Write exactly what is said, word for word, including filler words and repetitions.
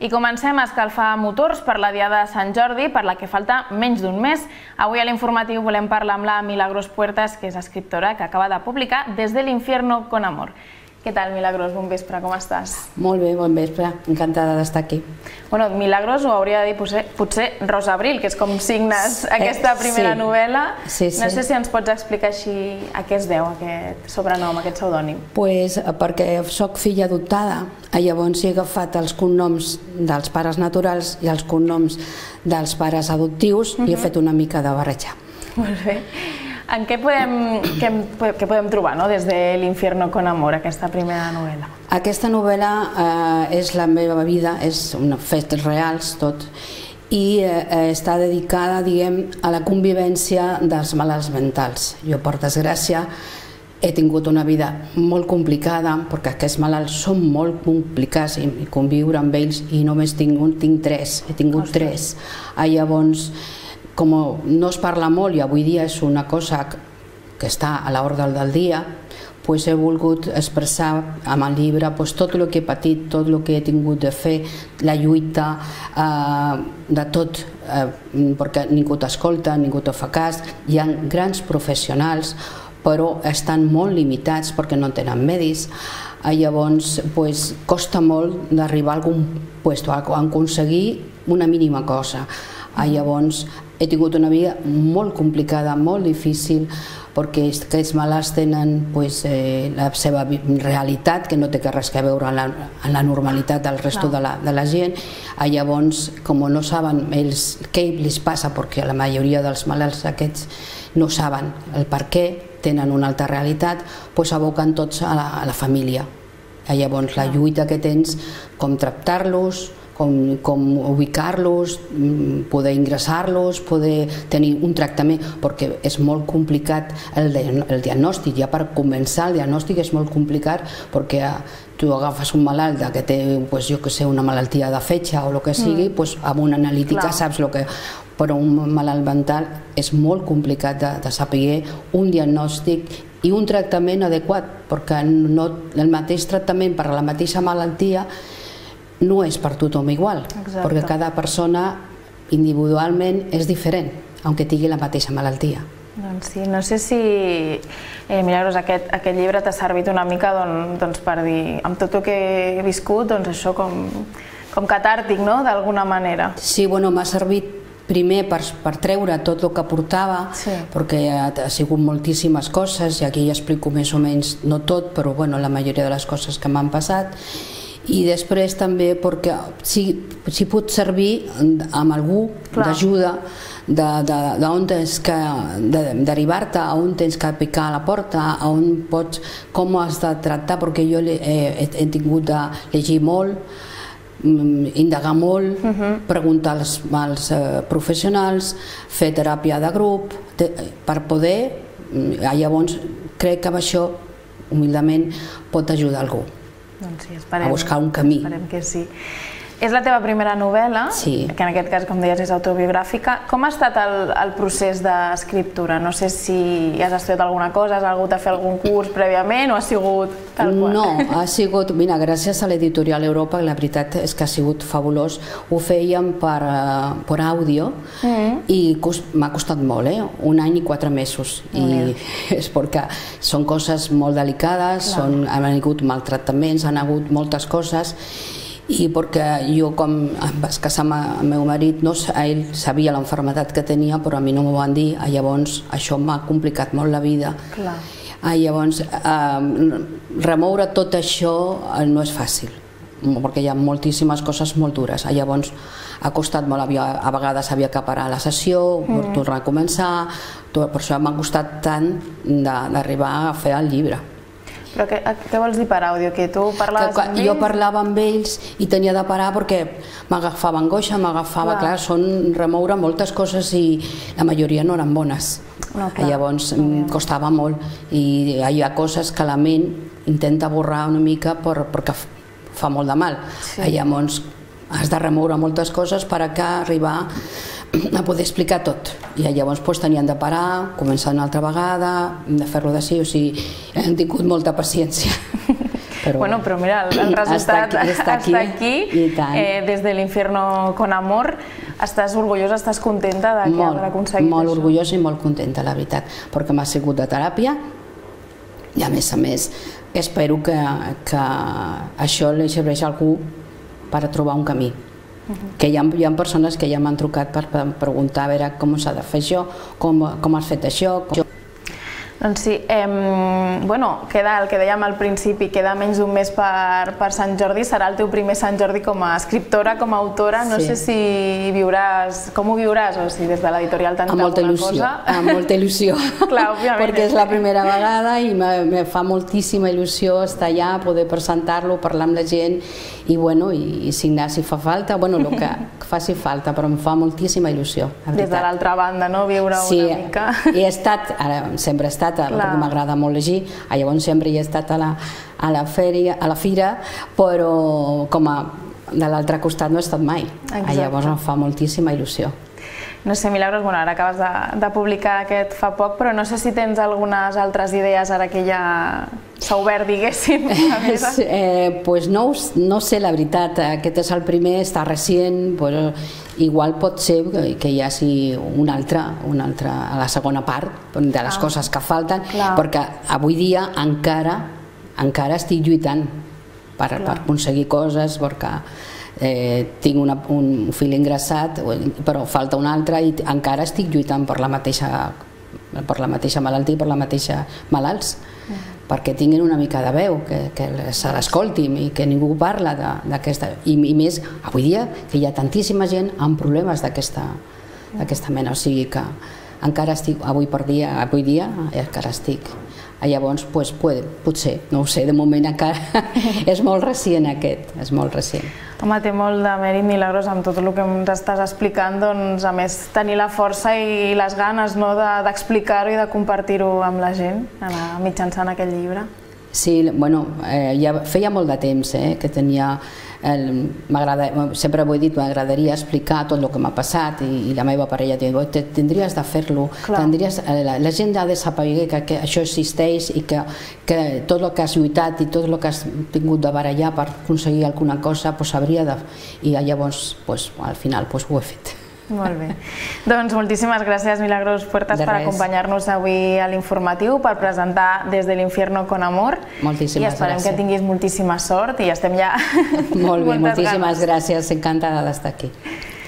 I comencem a escalfar motors per la Diada de Sant Jordi, per la que falta menys d'un mes. Avui a l'informatiu volem parlar amb la Milagros Puertas, que és escriptora, que acaba de publicar Des del infierno con amor. Què tal, Milagros? Bon vespre, com estàs? Molt bé, bon vespre. Encantada d'estar aquí. Bueno, Milagros ho hauria de dir potser, potser Rosa Abril, que és com signes aquesta primera sí. novel·la. Sí, sí. No sé si ens pots explicar així a què es deu aquest sobrenom, aquest pseudònim. Pues perquè soc filla adoptada, llavors he agafat els cognoms dels pares naturals i els cognoms dels pares adoptius i he fet una mica de barrejar. Molt bé. En què podem, què, què podem trobar, no? Des de l'infierno con amor, aquesta primera novel·la? Aquesta novel·la eh, és la meva vida, és una fets reals tot, i eh, està dedicada, diguem, a la convivència dels malalts mentals. Jo, per desgràcia, he tingut una vida molt complicada, perquè aquests malalts són molt complicats i conviure amb ells, i només tinc, tinc tres, he tingut Ostres. tres. Ah, llavors, com no es parla molt i avui dia és una cosa que està a l'ordre del dia, doncs he volgut expressar amb el llibre tot el que he patit, tot el que he tingut de fer, la lluita, de tot, perquè ningú t'escolta, ningú te fa cas. Hi ha grans professionals, però estan molt limitats perquè no tenen medis. Llavors costa molt d'arribar a algun lloc, a aconseguir una mínima cosa. Llavors he tingut una vida molt complicada, molt difícil, perquè aquests malalts tenen la seva realitat, que no té res a veure amb la normalitat del resto de la gent. Llavors, com no saben ells què els passa, perquè la majoria dels malalts aquests no saben el per què, tenen una altra realitat, doncs aboquen tots a la família. Llavors, la lluita que tens, com tractar-los, com, com ubicar-los, poder ingressar-los, poder tenir un tractament, perquè és molt complicat el, el diagnòstic. Ja per començar el diagnòstic és molt complicat, perquè tu agafes un malalt que té, pues, jo que sé, una malaltia de fetge o el que sigui, mm. pues, amb una analítica Clar. saps el que... Però un malalt mental és molt complicat de, de saber un diagnòstic i un tractament adequat, perquè no, el mateix tractament per a la mateixa malaltia no és per tothom igual, Exacte. perquè cada persona individualment és diferent, aunque tingui la mateixa malaltia. Doncs sí, no sé si, eh, Milagros, aquest, aquest llibre t'ha servit una mica don, doncs, per dir, amb tot el que he viscut, doncs això com, com catàrtic, no?, d'alguna manera. Sí, bueno, m'ha servit primer per, per treure tot el que portava, sí. perquè ha sigut moltíssimes coses, i aquí ja explico més o menys, no tot, però bueno, la majoria de les coses que m'han passat. I després també perquè si, si pot servir amb algú d'ajuda, d'on tens que derivar-te, on tens que picar a la porta, on pots, com has de tractar, perquè jo he, he, he tingut de llegir molt, indagar molt, uh-huh. preguntar als, als uh, professionals, fer teràpia de grup, te, per poder, llavors crec que amb això, humilment, pot ajudar algú. Doncs sí, esperem, a buscar un camí. Esperem que sí. És la teva primera novel·la, sí. que en aquest cas, com deies, és autobiogràfica. Com ha estat el, el procés d'escriptura? No sé si has estudiat alguna cosa, has hagut de fer algun curs prèviament o ha sigut tal qual? No, ha sigut, mira, gràcies a l'editorial Europa, la veritat és que ha sigut fabulós. Ho fèiem per, uh, per àudio mm. i m'ha costat molt, eh? un any i quatre mesos. I és perquè són coses molt delicades, són, han hagut maltractaments, han hagut moltes coses, i perquè jo, com em vaig casar amb el meu marit, no, ell sabia l'enfermetat que tenia, però a mi no m'ho van dir, llavors això m'ha complicat molt la vida. Clar. Llavors, eh, remoure tot això no és fàcil, perquè hi ha moltíssimes coses molt dures. Llavors, ha costat molt, a vegades havia que parar la sessió, mm. tornar a començar, per això m'ha costat tant d'arribar a fer el llibre. Però què, què vols dir per àudio? Que tu parlaves que, amb ells? Jo parlava amb ells i tenia de parar perquè m'agafava angoixa, m'agafava, clar, són remoure moltes coses i la majoria no eren bones. No, llavors em costava molt i hi ha coses que la ment intenta borrar una mica per, perquè fa molt de mal. Sí. Llavors has de remoure moltes coses per arribar a poder explicar tot. I llavors pues, tenien de parar, començar una altra vegada, de fer-lo de sí, o sigui, hem tingut molta paciència. Bueno, però mira, el resultat està aquí, des de l'infierno con amor. Estàs orgullosa, estàs contenta d'haver aconseguit això? Molt orgullosa i molt contenta, la veritat, perquè m'ha sigut de teràpia i a més a més espero que això li serveix a algú per trobar un camí. Que hi ha persones que ja m'han trucat per preguntar a veure com s'ha de fer això, com has fet això. Doncs sí, bueno, queda el que dèiem al principi, queda menys d'un mes per Sant Jordi, serà el teu primer Sant Jordi com a escriptora, com a autora, no sé si viuràs, com ho viuràs, o si des de l'editorial t'han dit alguna cosa. Amb molta il·lusió, perquè és la primera vegada i me fa moltíssima il·lusió estar allà, poder presentar-lo, parlar amb la gent i signar si fa falta, bueno, el que faci falta, però em fa moltíssima il·lusió. Des de l'altra banda, no? Viure una mica. Sí, he estat, sempre he estat, perquè m'agrada molt llegir, llavors sempre he estat a la fira, però com a de l'altre costat no he estat mai, llavors em fa moltíssima il·lusió. No sé, Milagros, ara acabes de publicar aquest fa poc, però no sé si tens algunes altres idees ara que ja s'ha obert, diguéssim. Doncs no sé, la veritat, aquest és el primer, està recient, igual pot ser que hi hagi una altra, a la segona part, de les coses que falten, perquè avui dia encara estic lluitant per aconseguir coses, perquè tinc un fill ingressat, però falta un altre i encara estic lluitant per la mateixa malaltia i per la mateixa malalts, perquè tinguin una mica de veu, que se l'escoltin i que ningú parla d'aquesta. I més, avui dia, que hi ha tantíssima gent amb problemes d'aquesta mena, o sigui que encara estic, avui dia, encara estic. Llavors, potser, no ho sé, de moment encara és molt recient aquest, és molt recient. Home, té molt de mèrit, Milagros, amb tot el que ens estàs explicant, doncs, a més, tenir la força i les ganes d'explicar-ho i de compartir-ho amb la gent mitjançant aquest llibre. Sí, bueno, feia molt de temps que tenia, sempre ho he dit, m'agradaria explicar tot el que m'ha passat i la meva parella diu, tindries de fer-lo, la gent ha de saber que això existeix i que tot el que has lluitat i tot el que has tingut de barallar per aconseguir alguna cosa s'hauria de... i llavors, al final, ho he fet. Molt bé. Doncs moltíssimes gràcies, Milagros Puertas, per acompanyar-nos avui a l'informatiu, per presentar Des de l'infierno con amor. Moltíssimes gràcies. I esperem que tinguis moltíssima sort i estem ja... Molt bé, moltíssimes gràcies, encantada d'estar aquí.